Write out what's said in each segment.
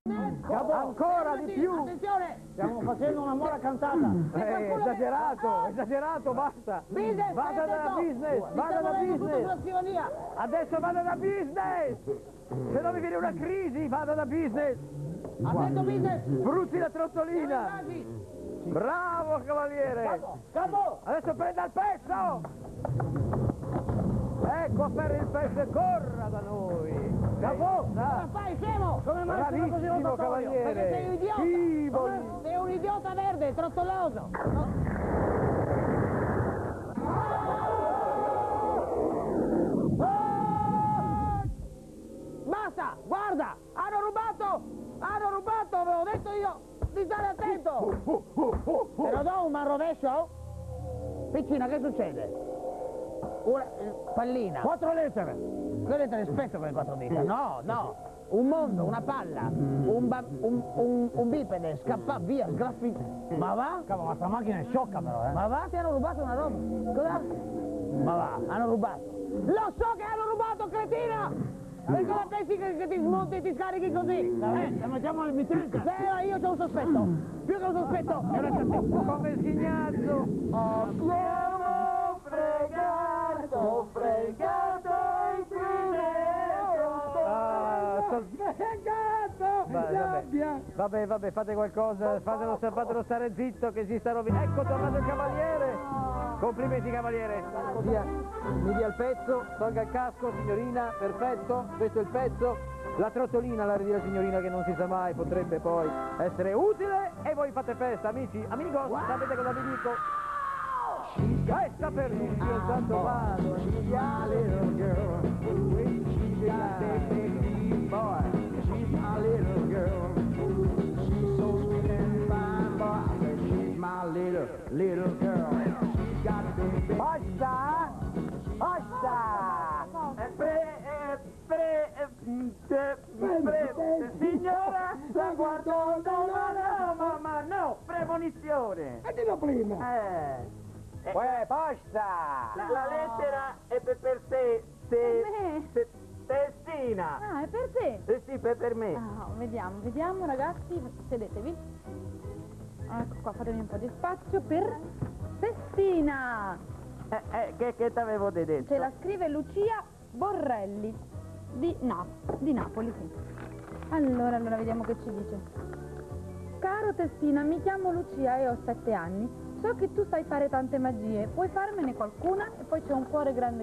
Ancora di più! Attenzione! Stiamo facendo una mora cantata! Esagerato, basta! Business! Vada da business! Vada da business! Adesso vada da business! Se no mi viene una crisi, vada da business! Ha detto business! Frutti la trottolina! Bravo cavaliere! Capo! Adesso prenda il pezzo! Ecco per il pezzo e corra da noi! Capo! Cosa fai, scemo? Come mai sono così Bravissimo rotatorio? Perché cavaliere! sei un idiota! Scivoli! Sei un idiota verde, trottoloso! Basta! Guarda! Hanno rubato! Hanno rubato! Avevo detto io! Di stare attento! Te lo do un rovescio? Piccina, che succede? Una pallina. 4 lettere. Che lettere spesso con le 4 dita? No, no. Un mondo, una palla, un bipede, scappa via, sgraffito. Ma va? Cavolo, ma sta macchina è sciocca però, Ma va, ti hanno rubato una roba. Cosa? Ma va, hanno rubato. Lo so che hanno rubato, cretina! E cosa pensi che ti smonti e ti scarichi così? Mettiamo il mittente! Io c'ho un sospetto. Più che un sospetto, è una certezza. Come il schignazzo! Abbiamo fregato il Vabbè, fate qualcosa, fatelo stare zitto che si sta rovinando. Ecco, tornato il cavaliere! Complimenti cavaliere! Mi dia il pezzo, tolga il casco, signorina, perfetto, questo è il pezzo. La trottolina, la ridire signorina che non si sa mai, potrebbe poi essere utile e voi fate festa, amici. Amigos, sapete cosa vi dico? Festa per tutti, il santo vado, little girl, she's got that big boy, she's my little girl, she's so sweet and fine, boy, I said she's my little girl, she's got that big Basta! Signora, la guardo mamma, no, premonizione. E dillo prima. Basta! La lettera è per te, Testina. Ah, è per te? Sì, per me. Ah, vediamo ragazzi, sedetevi. Ecco qua, fatemi un po' di spazio per Testina. Che t'avevo detto? Ce la scrive Lucia Borrelli di Napoli, sì. Allora, vediamo che ci dice. Caro Testina, mi chiamo Lucia e ho 7 anni. So che tu sai fare tante magie, puoi farmene qualcuna? E poi c'è un cuore grande.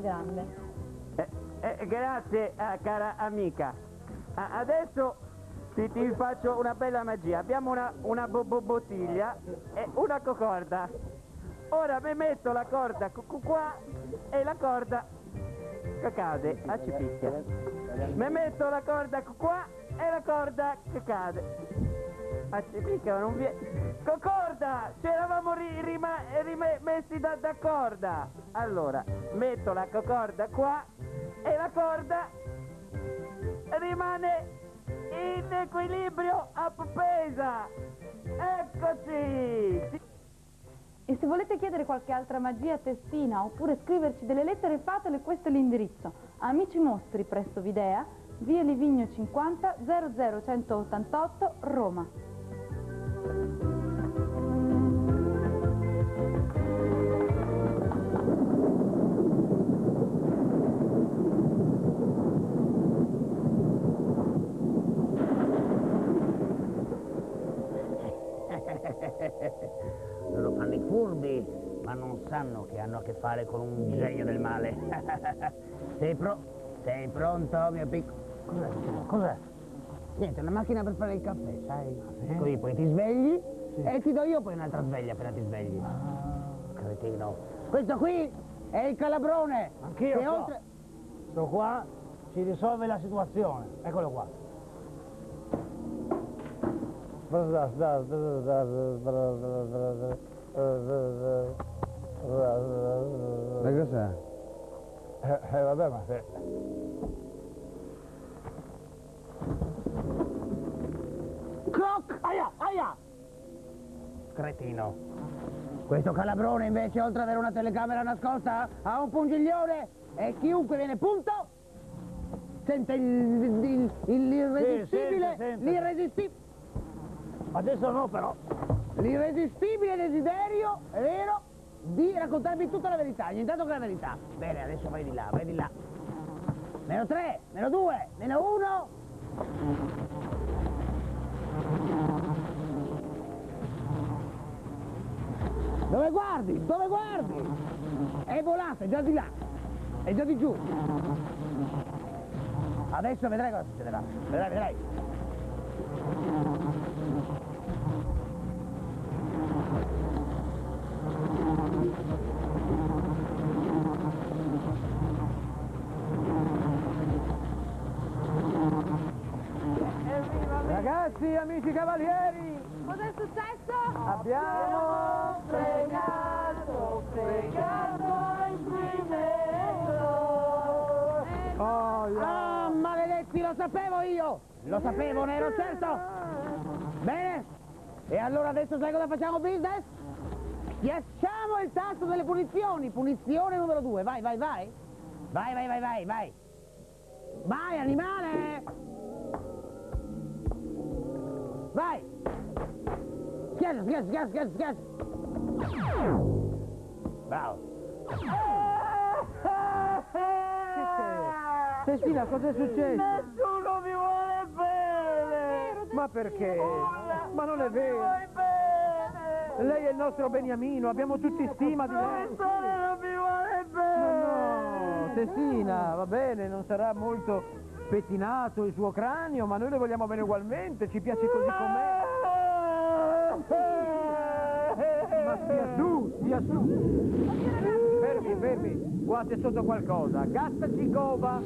Grazie, cara amica. Adesso ti faccio una bella magia. Abbiamo una bottiglia e una corda. Ora mi metto la corda qua e la corda che cade, ci picchia. Mi metto la corda qua e la corda che cade. Ci picchia, non viene. Corda! Ci eravamo rimessi d'accordo. Allora, metto la corda qua e la corda rimane in equilibrio appesa. Eccoci! E se volete chiedere qualche altra magia a Testina oppure scriverci delle lettere, fatele, questo è l'indirizzo. Amici Mostri presso Videa, via Livigno 50 00188 Roma. Loro fanno i furbi, ma non sanno che hanno a che fare con un genio del male. Sei pronto, mio piccolo? Cos'è? Niente, una macchina per fare il caffè, sai? Così poi ti svegli e ti do io poi un'altra sveglia appena ti svegli. Cretino. Questo qui è il calabrone. Anch'io so. Sto qua, ci risolve la situazione. Eccolo qua. Ma cos'è? Vabbè, ma se... Croc! Aia! Cretino. Questo calabrone invece, oltre ad avere una telecamera nascosta, ha un pungiglione e chiunque viene punto Sente l'irresistibile, Sì, sente. l'irresistibile... Adesso no però. L'irresistibile desiderio, è vero, di raccontarmi tutta la verità, nient'altro che la verità. Bene, adesso vai di là, vai di là. Meno 3, meno 2, meno 1. Dove guardi? Dove guardi? È volato, è già di là. È già di giù. Adesso vedrai cosa succederà. Vedrai, vedrai. Ragazzi, amici cavalieri, Cos'è successo? abbiamo fregato Oh, Ah, maledetti, lo sapevo io! Lo sapevo, ne ero certo! Bene? E allora adesso sai cosa facciamo, business? Schiacciamo il tasto delle punizioni! Punizione numero 2, vai, vai, vai! Vai, vai, vai, vai, vai! Vai, animale! Vai! Schiaccia, schiaccia, schiaccia, schiaccia! Bravo! Testina, cos'è successo? Nessuno mi vuole bene! Ma perché? Ma non è vero! Vuoi bene! Lei è il nostro beniamino, abbiamo tutti stima di lei. Professore non mi vuole bene! No, Testina, va bene, non sarà molto pettinato il suo cranio, ma noi le vogliamo bene ugualmente, ci piace così com'è. Ma stia su, stia su. Fermi, fermi, qua c'è sotto qualcosa. Gastaci cova.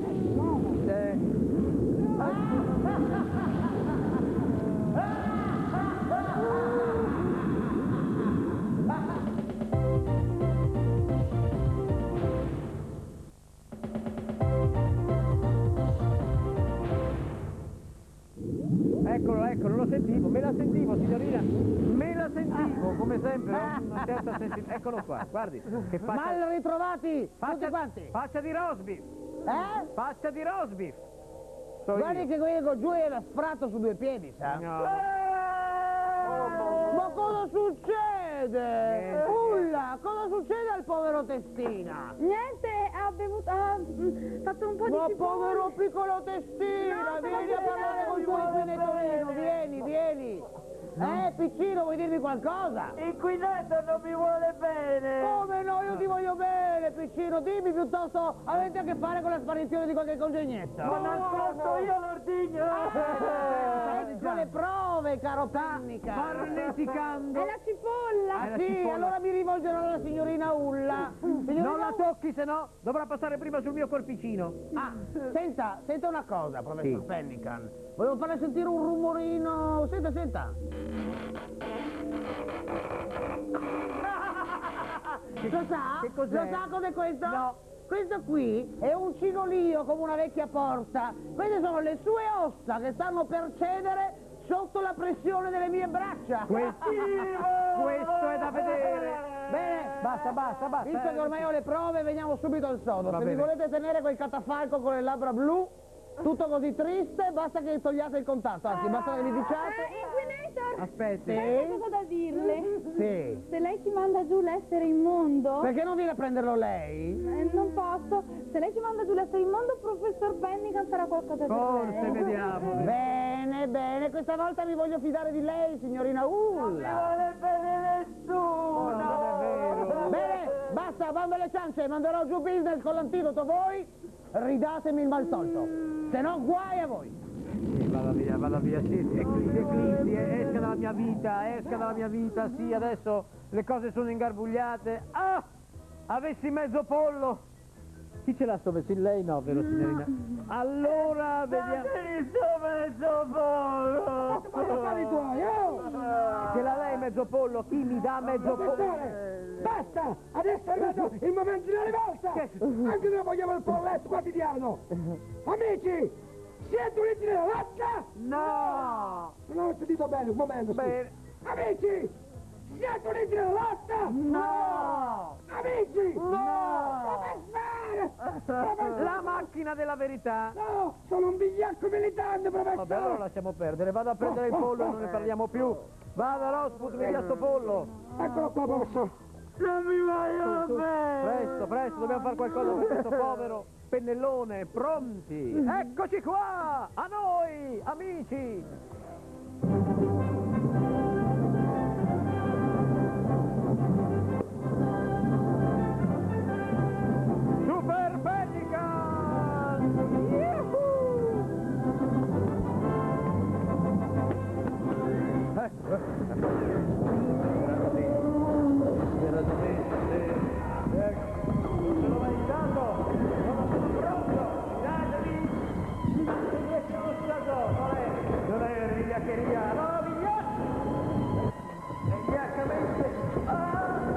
Eccolo, eccolo, lo sentivo, me la sentivo signorina, me la sentivo, come sempre, ho una certa sensibilità. Eccolo qua, guardi, che faccia, Mal ritrovati, tutti faccia, quanti! faccia di rosbif, faccia di rosbif. So Guardi io. che quello giù era sfratto su due piedi, sa? No. Ma cosa succede? Niente. Ulla, cosa succede al povero Testina? Niente, ha bevuto, ha fatto un po' di Ma cipolla. povero piccolo Testina, No, vieni però a parlare col tuo inquinetolino, vieni, vieni. Piccino, vuoi dirmi qualcosa? Il inquinato non mi vuole bene! Come no, io ti voglio bene, piccino, dimmi piuttosto, avete a che fare con la sparizione di qualche congegnetto? Ma nascosto io l'ordigno! Ecco le prove, caro Pannica. Farneticando. È la cipolla. Ah la sì, cipolla. allora mi rivolgerò alla signorina Ulla. Signorina Non la tocchi, se no dovrà passare prima sul mio corpicino. Ah, senta una cosa, professor Sì. Pennican. Volevo farle sentire un rumorino. Senta, senta. Lo sa? Che cos'è? Lo sa cos'è questo? No. Questo qui è un cinolio come una vecchia porta. Queste sono le sue ossa che stanno per cedere sotto la pressione delle mie braccia. Questo è da vedere. Bene, Basta, basta, basta. visto che ormai ho le prove, veniamo subito al sodo. Va Se mi bene. volete tenere quel catafalco con le labbra blu, tutto così triste, basta che togliate il contatto, anzi, basta che mi diciate. Inquinator! Aspetti. Ho cosa da dirle. Sì. Se lei ci manda giù l'essere immondo, Perché non viene a prenderlo lei? non posso. Se lei ci manda giù l'essere immondo, professor Pennican farà qualcosa per Forse lei. vediamo. Bene, bene, questa volta mi voglio fidare di lei, signorina Ulla. vuole bene nessuno! Non è vero. Bene, basta, bambe alle ciance, manderò giù business con l'antidoto, voi ridatemi il maltolto, se no guai a voi. Sì, vada via, sì, eclissi, esca dalla mia vita, sì, adesso le cose sono ingarbugliate. Ah, avessi mezzo pollo. Chi ce l'ha sto vestito? Lei no, vero signorina? Allora, vediamo. Datemi sto mezzo pollo! Ce l'ha lei mezzo pollo? Chi mi dà mezzo pollo? Basta! Adesso è arrivato il momento della rivolta! Che- Anche noi vogliamo il polletto quotidiano! Amici! Siete uniti nella lotta? No! Non ho sentito bene, un momento, scusa. Bene. Amici! Siete uniti nella lotta? No! Amici! No! Come fa? parlare! Professore! La macchina della verità. No, sono un vigliacco militante, professore! Vabbè, allora lasciamo perdere, vado a prendere il pollo e non ne parliamo più. Vada Rosputh, mi dia sto pollo. Eccolo qua, professore! Non mi vogliono bene! Presto, presto, dobbiamo fare qualcosa per questo povero pennellone. Pronti? Eccoci qua! A noi, amici! Super Pelican! Sono validato! Sono pronto! Datevi! Sono stato! Non è vigliaccheria! No, vigliacco! È vigliaccamente!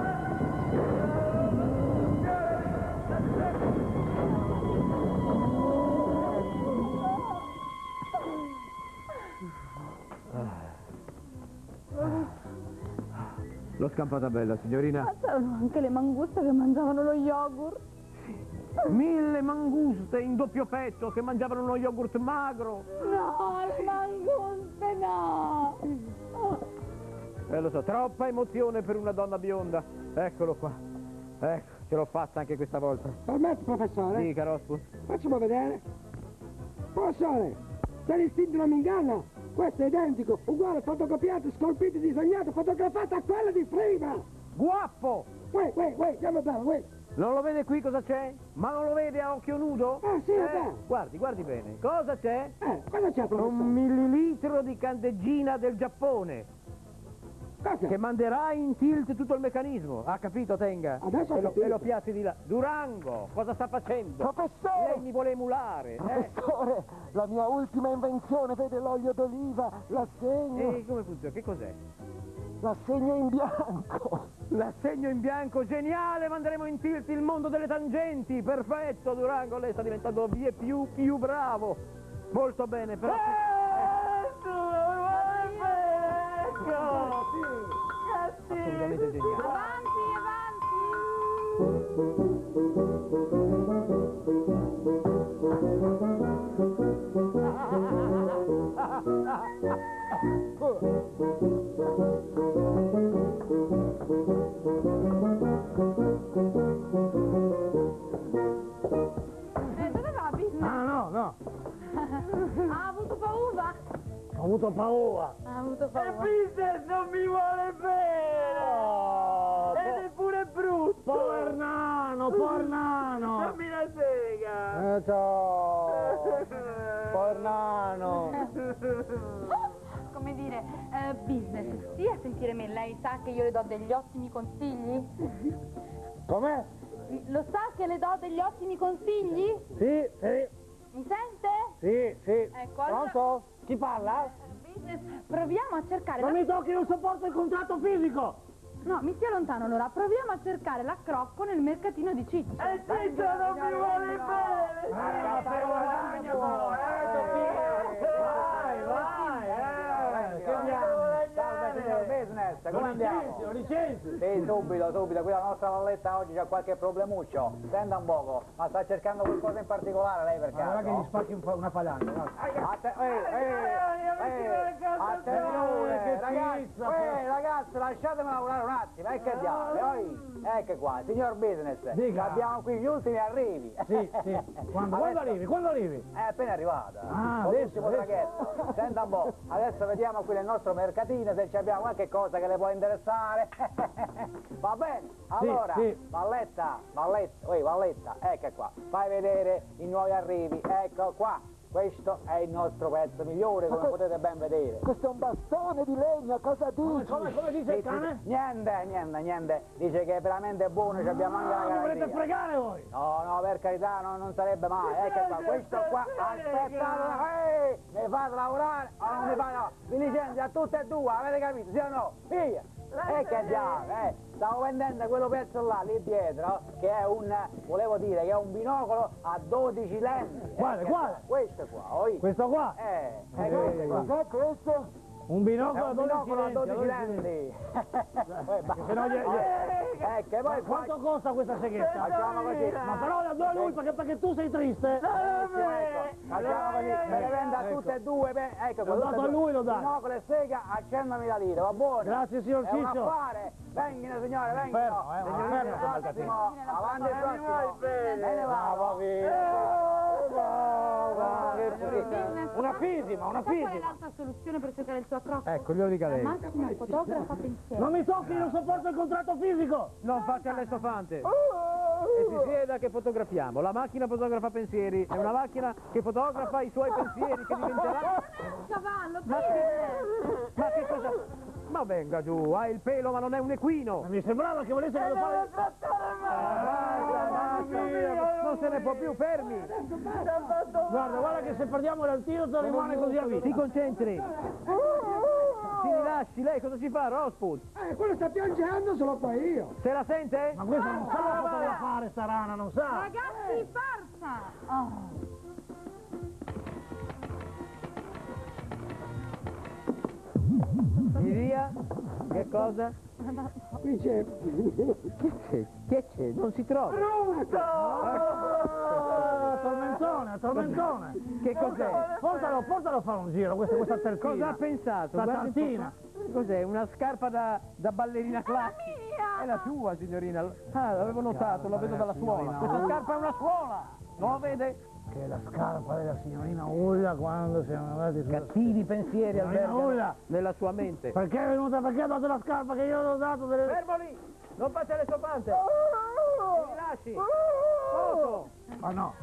L'ho scampata bella, signorina. Ma c'erano anche le manguste che mangiavano lo yogurt. 1000 manguste in doppio petto che mangiavano uno yogurt magro. No, le manguste no! Lo so, troppa emozione per una donna bionda. Eccolo qua. Ecco, ce l'ho fatta anche questa volta. Permetti, professore? Dica, Rosputh. Facciamo vedere. Professore, se l'istinto non mi inganna, questo è identico, uguale, fotocopiato, scolpito, disegnato, fotografato a quello di prima. Guappo! Andiamo bene, Non lo vede qui cosa c'è? Ma non lo vede a occhio nudo? Sì, vabbè. Guardi bene. Cosa c'è? Cosa c'è, professore? 1 millilitro di candeggina del Giappone. Cosa? Che manderà in tilt tutto il meccanismo. Ha capito, Tenga? Adesso ho capito. E lo piazzi di là. Durango, cosa sta facendo? Professore! Lei mi vuole emulare, Professore, la mia ultima invenzione, vede l'olio d'oliva, l'assegno, E come funziona? Che cos'è? l'assegno in bianco. L'assegno in bianco, geniale! Manderemo in tilt il mondo delle tangenti. Perfetto, Durango, lei sta diventando vie più bravo. Molto bene, però... Assolutamente geniale. Dove va, Business? No. Ha avuto paura? Ho avuto paura. Ha avuto paura. Business non mi vuole bene! Ed è pure brutto! Pover nano! Non mi la sega! Ciao! Pover nano! Come dire, Business, sì, a sentire me, lei sa che io le do degli ottimi consigli? Com'è? Lo sa che le do degli ottimi consigli? Sì. Mi sente? Sì. Ecco, allora... Pronto? Chi parla? Business, proviamo a cercare... Non mi tocchi, non sopporto il contatto fisico! No, mi stia lontano allora, proviamo a cercare la crocco nel mercatino di Ciccio. E Ciccio non mi vuole bene! Vai! Che andiamo? Salve, signor Business, come andiamo? Licenzi! Sì, subito, qui la nostra Valletta oggi c'ha qualche problemuccio. Senta un poco, ma sta cercando qualcosa in particolare lei per caso? Guarda che gli spacchi una falanga, Attenzione, ragazzi, lasciatemi lavorare un attimo, che diavolo, ecco qua, signor Business, Dica. abbiamo qui gli ultimi arrivi. Sì. Quando arrivi? È appena arrivata. Ah, L'ultimo adesso. traghetto. Senta un po', adesso vediamo qui nel nostro mercatino se ci abbiamo qualche cosa che le può interessare. Va bene? Allora, sì. Valletta, ecco qua. Fai vedere i nuovi arrivi, ecco qua. Questo è il nostro pezzo migliore, come potete ben vedere. Questo è un bastone di legno, cosa dici? Come dice il cane? Niente. Dice che è veramente buono, ci abbiamo anche la Mi volete garanzia. fregare voi? No, per carità, non sarebbe mai. Ecco qua, questo qua, aspettate, mi fate lavorare o non mi fate lavorare? Vi licenzio a tutte e due, avete capito? Sì o no? Via! Che diavolo, stavo vendendo quello pezzo là, lì dietro, che è volevo dire, che è un binocolo a 12 lenti. Quale? Questo qua, oi? Questo qua? Questo qua. Cos'è questo? Un binocolo È a un 12 binocolo a 12 lenti. lenti. Se no Che poi quanto costa questa seghetta? facciamo così. Ma però la do a lui perché tu sei triste. Facciamo così, me le vende a tutte e due, ecco, L'ho dato a lui, lo dai. Binocolo e sega a 100.000 lire, va buono? Grazie, signor È un Ciccio. affare, venghino signore, venghino. Fermo, Signorina, fermo. prossimo, avanti il prossimo. Me ne vado. Una fisima, una Qual è fisima. l'altra soluzione per cercare il tuo accrocco? Ecco, glielo dica La lei. macchina fotografa pensiero. Non mi tocchi, non sopporto il contratto fisico. Non faccia l'estofante. E si sieda che fotografiamo. La macchina fotografa pensieri, è una macchina che fotografa i suoi pensieri che diventerà... Cavallo, Ma che cosa... Ma venga giù, ha il pelo ma non è un equino. Mi sembrava che volesse che lo fare... Non se ne può più, fermi. Guarda che se perdiamo l'antidoto rimane così a vita. Si concentri. Si rilasci, lei cosa ci fa, Rosput? Quello sta piangendo, se lo fai io. Se la sente? Ma questa non sa fotografare sta rana, non sa. Ragazzi, forza! Mi dia? Che cosa? Qui c'è... Che c'è? Non si trova. Tormentone, tormentone. Che cos'è? Portalo a fare un giro, questa tertina. Cosa ha pensato? Sta Guardi un po'. tartina. Cos'è? Una scarpa da ballerina classica? È la sua, signorina. Ah, l'avevo notato, la vedo dalla suola. Questa scarpa è una suola! Non lo vede? Che è la scarpa della signorina Ulla quando siamo andati su... Cattivi pensieri albergano Ulla. nella sua mente. Perché è venuta? Perché ha dato la scarpa che io le ho dato delle... Fermo lì! Non faccia le sopante! Mi rilasci! Foto! Ma no!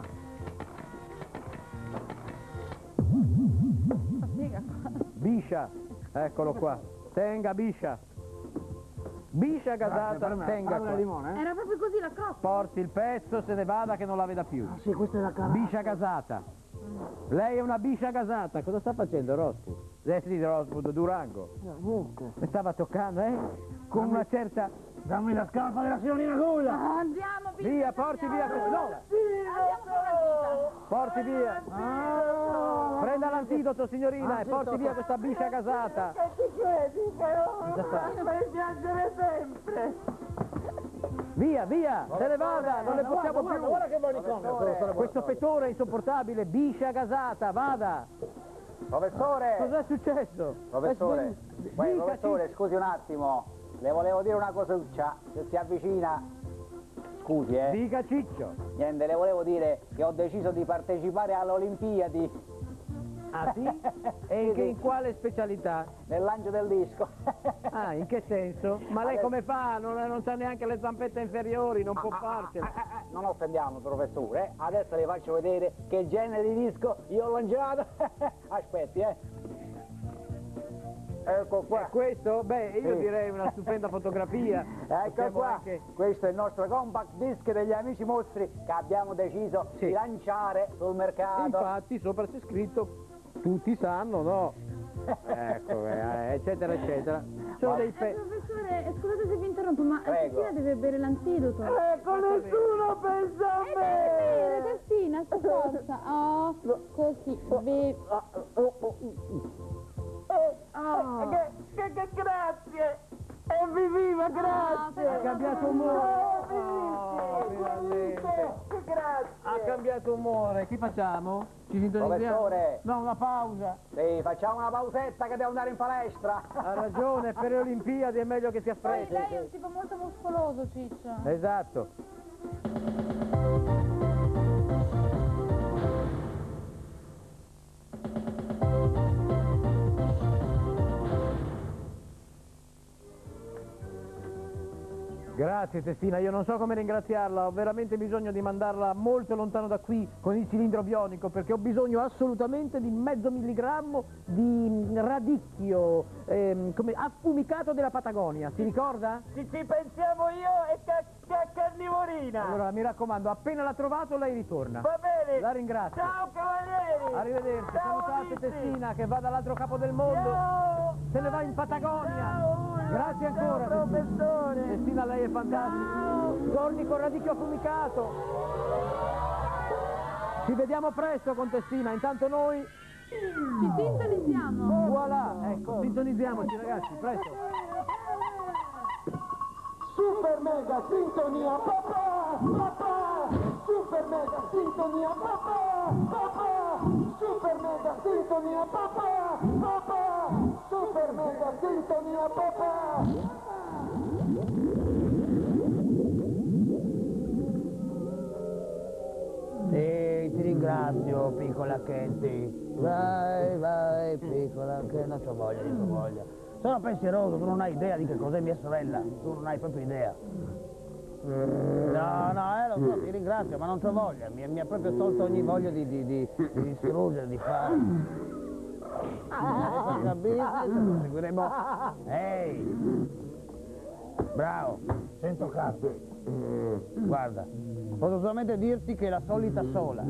Biscia! Eccolo qua. Tenga, Biscia. Biscia gasata, tenga qua. Era proprio così la crocca. Porti il pezzo, se ne vada che non la veda più. Sì, questa è la cara. Biscia gasata. Lei è una biscia gasata. Cosa sta facendo, Rosput? Sì, Rosput, Durango. Mi stava toccando, Con una certa... Dammi la scarpa della signorina Ulla! Andiamo, Via, porti via questo... No! Porti via! Prenda l'antidoto, signorina, e porti via questa biscia gasata. Via, via, se ne vada, non ne possiamo più. Guarda che manicomio! Questo fetore è insopportabile, biscia gasata, vada. Professore! Cos'è successo? Professore, Dica, professore, scusi un attimo, le volevo dire una cosuccia, se si avvicina, scusi Dica Ciccio. niente, le volevo dire che ho deciso di partecipare alle Olimpiadi Ah sì? E in quale specialità? nel lancio del disco. Ah, in che senso? Ma lei come fa? Non c'ha neanche le zampette inferiori, non può farcela. Non offendiamo professore, adesso le faccio vedere che genere di disco io ho lanciato. Aspetti, Ecco qua. Questo? Beh, io Sì. direi una stupenda fotografia. Ecco Possiamo qua, anche- questo è il nostro compact disc degli amici mostri che abbiamo deciso Sì. di lanciare sul mercato. Infatti sopra c'è scritto tutti sanno, no? Ecco, eccetera, eccetera. Sono dei Professore, scusate se vi interrompo, ma Prego. Testina deve bere l'antidoto. Ecco, nessuno pensa a Bere, Testina, sta forza. Oh, così, bevi. Oh. Grazie! Evviva, grazie! Ha cambiato umore. Finalmente. Grazie! Ha cambiato umore. Chi facciamo? Ci sintonizziamo? Professore. No, una pausa. Sì, facciamo una pausetta che devo andare in palestra. Ha ragione, per le Olimpiadi è meglio che si Poi affretti. lei è un tipo molto muscoloso, Ciccio. Esatto. Grazie Testina, io non so come ringraziarla, ho veramente bisogno di mandarla molto lontano da qui con il cilindro bionico perché ho bisogno assolutamente di mezzo milligrammo di radicchio come affumicato della Patagonia, si ricorda? Ci pensiamo io e Carnivorina. Allora mi raccomando, appena l'ha trovato lei ritorna. Va bene. La ringrazio. Ciao cavalieri. Arrivederci, Ciao, salutate amici. Testina che va dall'altro capo del mondo. Ciao. Se ne va in Patagonia. Ciao. Grazie ancora. Ciao, professore. Testina, lei è fantastico. Torni con radicchio affumicato. Ci vediamo presto con Testina, intanto noi... Ci sintonizziamo. Voilà, ecco. sintonizziamoci ragazzi, presto. Super mega sintonia papà, papà, super mega sintonia papà, papà, super mega sintonia papà, papà, super mega sintonia papà. Ti ringrazio, piccola Katie. Vai, piccola, che non c'ho voglia. Sono pensieroso, tu non hai idea di che cos'è mia sorella, tu non hai proprio idea. No, lo so, ti ringrazio, ma non c'ho voglia, mi ha proprio tolto ogni voglia di distruggere, di fare. Seguiremo. Ehi! Bravo, sento cazzo. Guarda, posso solamente dirti che è la solita sola.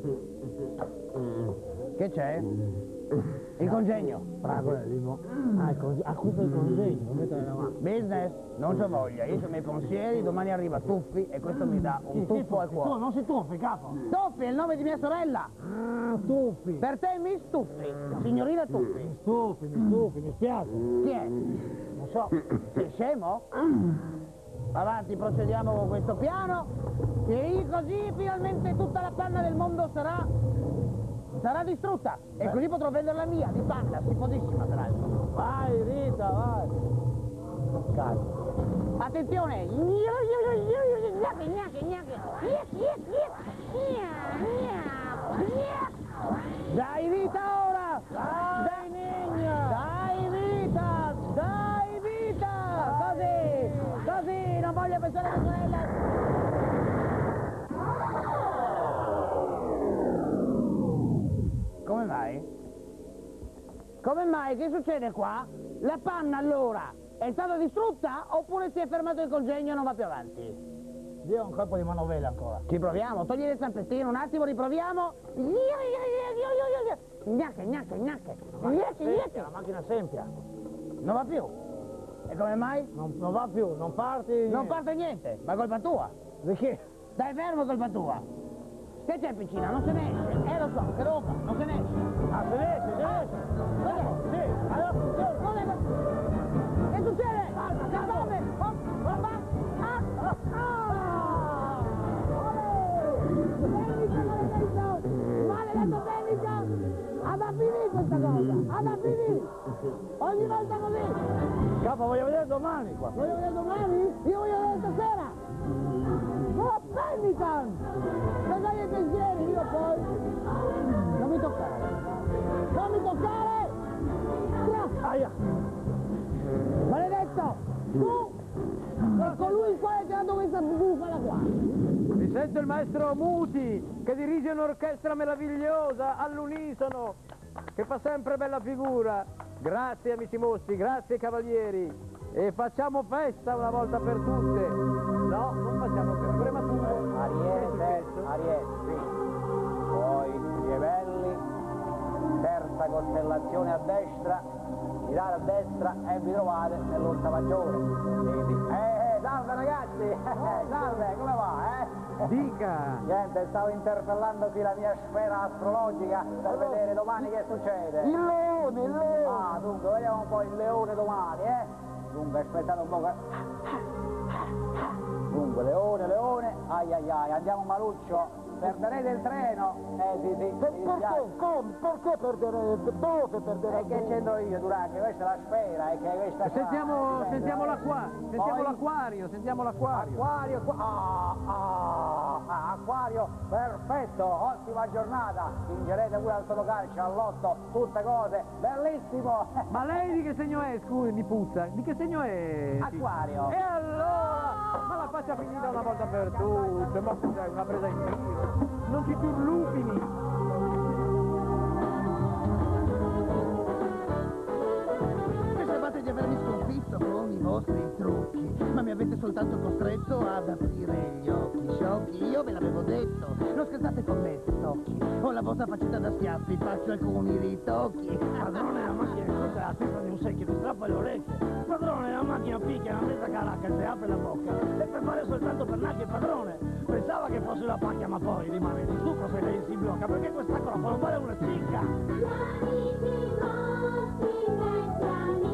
Che c'è? Il congegno. Questo è il congegno, mettere la mano. Business? Non c'ho voglia, io ho i miei pensieri, domani arriva Tuffi e questo mi dà un tuffo al cuore. Tu non si tuffi, capo. Tuffi è il nome di mia sorella. Ah, Tuffi. Per te Miss Tuffi, signorina Tuffi. Mi stufi, mi spiace. Chi è? Non so. Sei scemo? Avanti, procediamo con questo piano e così finalmente tutta la panna del mondo sarà distrutta e così potrò vendere la mia di panna, schifosissima peraltro. Vai, Rita, vai. Cazzo. Attenzione! Dai vita ora! Dai Nigna! Dai vita! Dai vita! Così! Non voglio pensare alla sorella! Come mai? Come mai? Che succede qua? La panna allora è stata distrutta oppure si è fermato il congegno e non va più avanti? Dio un colpo di manovella ancora. Ci proviamo, togli le zampettine un attimo, riproviamo. Gnacche. La macchina sempia. Non va più. E come mai? Non va più, non parti. Non parte niente, ma è colpa tua. Di che? Stai fermo, colpa tua. Che c'è piccina? Non se ne esce. Lo so, che roba, non se ne esce. Ah, se ne esce. Sì, allora funziona. Che succede? Calma, Maledetto Benito! Ad finire questa cosa! Ad finire! Ogni volta così! Capo, voglio vedere domani qua. Voglio vedere domani? Io voglio vedere stasera! Oh, Pemmican! Cosa hai i pensieri? Io poi... Non mi toccare! Non mi toccare! Aia! Maledetto! Tu! E colui il quale ti ha dato questa bufala qua! Mi sento il maestro Muti che dirige un'orchestra meravigliosa all'unisono che fa sempre bella figura. Grazie amici mostri, grazie cavalieri e facciamo festa una volta per tutte. No, non facciamo festa, prematuro. Ariete, sì. Poi Rievelli, terza costellazione a destra, girare a destra e vi trovate nell'Orsa Maggiore. Salve ragazzi! Salve, come va, Dica! Niente, stavo interpellando qui la mia sfera astrologica per vedere domani che succede. Il leone! Ah, dunque, vediamo un po' il leone domani, Dunque, aspettate un po'. Dunque, leone, ai, andiamo Maluccio, perderete il treno. Sì. Perché perderete? Dove perderete? E che c'entro io, Duranti? Questa è la sfera, è che questa qua... Sentiamo l'acquario, Acquario, acquario, perfetto, ottima giornata, vincerete pure al Totocalcio, all'otto, tutte cose, bellissimo! Ma lei di che segno è, scusi, mi puzza? Di che segno è? Acquario! E allora? Ma la faccia finita una volta per tutte, ma cos'è, una presa in giro? Non ci turlupini! Pensavate di avermi sconfitto con i vostri trucchi, ma mi avete soltanto costretto ad aprire gli occhi. Sciocchi, io ve l'avevo detto, non scherzate con me, stocchi. Ho la vostra faccetta da schiaffi, faccio alcuni ritocchi. Padrone, la macchina è tutta la testa di un secchio, ti strappa le orecchie. Padrone, la macchina picchia, la mezza caracca, ti apre la bocca. E per fare soltanto pernacchie, padrone. Pensava che fosse la pacchia, ma poi rimane di stucco se lei si blocca, perché questa croppa non vale una cicca.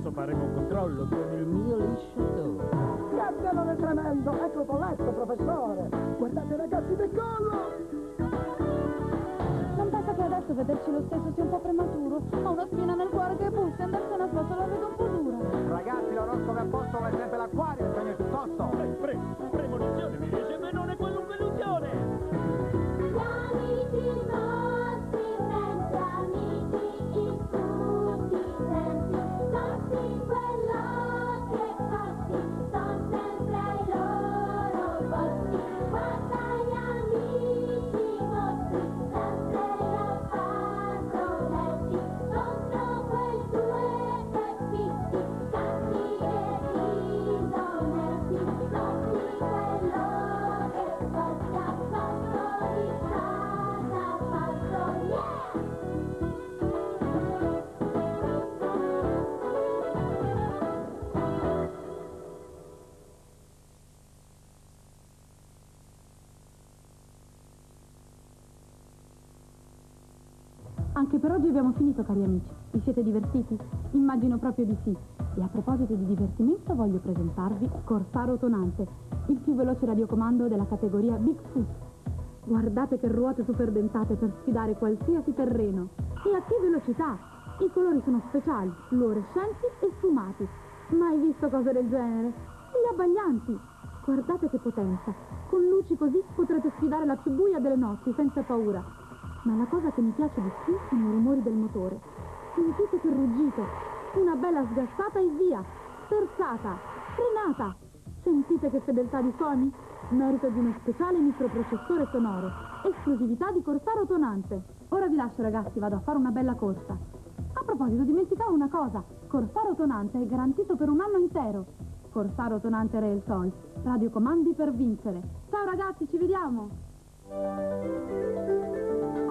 adesso faremo un controllo con il mio lisciatore. Cambiano è tremendo, ecco Poletto, professore. Guardate ragazzi del collo. Non pensa che adesso vederci lo stesso sia un po' prematuro? Ho una spina nel cuore che puzza, andarsene a sotto la vedo un po' dura. Ragazzi, l'oroscopo a posto va sempre l'acquario, il sogno è piuttosto. Premonizione mi dice, ma non è qualunque illusione. Gli amici nostri, immensi amici in tutti i sensi, nostri quello che fatti, son sempre ai loro posti. Guarda gli amici nostri, sempre affannoletti, contro quei due peppitti, cazzi e risonetti, nostri quello che fatti, a passo di strada, passo, yeah! Anche per oggi abbiamo finito, cari amici. Vi siete divertiti? Immagino proprio di sì. E a proposito di divertimento voglio presentarvi Corsaro Tonante, il più veloce radiocomando della categoria Bigfoot. Guardate che ruote super dentate per sfidare qualsiasi terreno. E a che velocità! I colori sono speciali, fluorescenti e sfumati. Mai visto cose del genere? Gli abbaglianti! Guardate che potenza! Con luci così potrete sfidare la più buia delle notti senza paura. Ma la cosa che mi piace di più sono i rumori del motore. Sentite che ruggito! Una bella sgassata e via! Sterzata! Frenata! Sentite che fedeltà di suoni? Merito di uno speciale microprocessore sonoro. Esclusività di Corsaro Tonante. Ora vi lascio, ragazzi, vado a fare una bella corsa. A proposito, dimenticavo una cosa. Corsaro Tonante è garantito per un anno intero. Corsaro Tonante Rail Toys. Radiocomandi per vincere. Ciao ragazzi, ci vediamo!